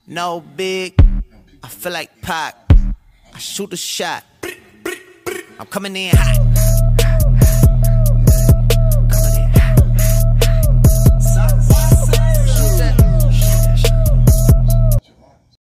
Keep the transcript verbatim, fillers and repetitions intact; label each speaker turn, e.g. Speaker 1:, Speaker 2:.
Speaker 1: No big, I feel like Pac. I shoot a shot. I'm coming in hot.